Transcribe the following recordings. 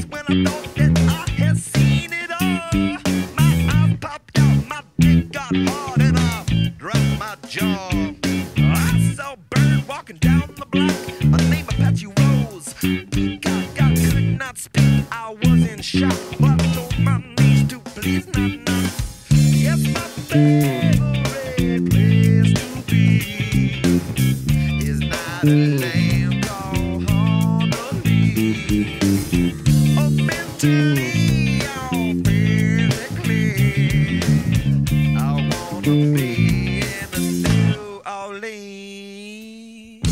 place when I thought that I had seen it all. My eyes popped out, my dick got hard, and I dropped my jaw. I saw a bird walking down the block. My name Apache Rose. God could not speak. I was in shock, but I told my niece to please not knock. Yes, my favorite place to be is not a land called Honolulu. Oh, mentally, I'm physically, I wanna be in the New Orleans.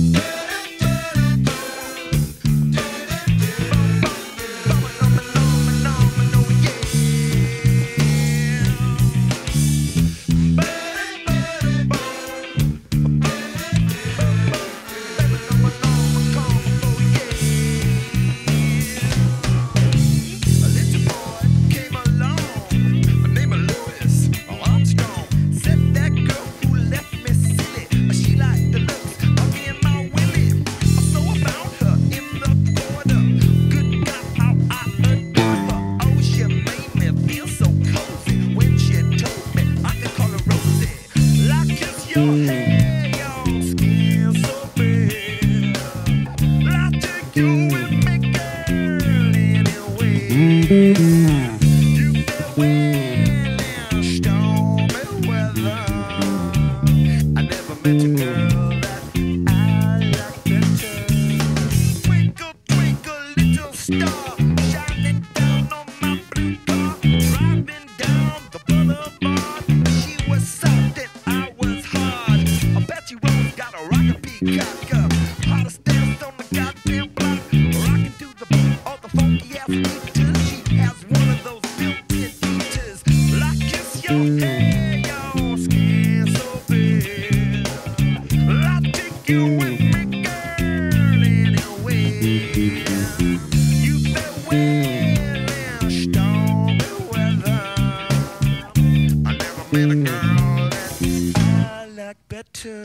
Your hair, your skin so pale. I take you with me, girl, anyway. You feel well in stormy weather. I never met a girl that I like better. Twinkle, twinkle, little star, shining down on my blue car, driving down the boulevard. She was soft and I was hard. Apache Rose got a rockin' peacock up, hottest dance on the goddamn block. Rockin' to the beat of the funky ass beaters. She has one of those built-in heaters. I kiss your hair, your skin so pale. I take you with me, girl, anyway. You feel well in stormy weather. I never met a girl that I like better.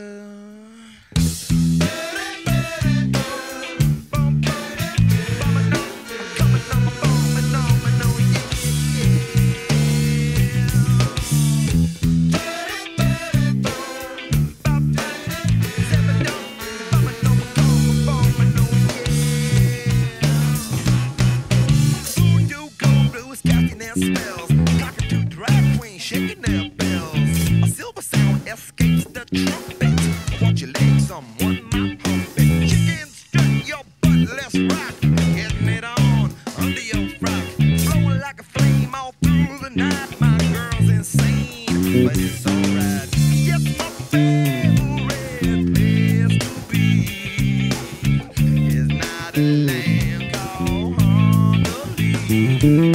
Spells, cockatoo drag queen shaking their bells. A silver sound escapes the trumpet. Want your legs, someone my puppet. Chicken, strut your butt, let's rock. Getting it on under your frock. Flowing like a flame all through the night. My girl's insane, but it's alright. Yes, my favorite place to be is not a land called Honolulu.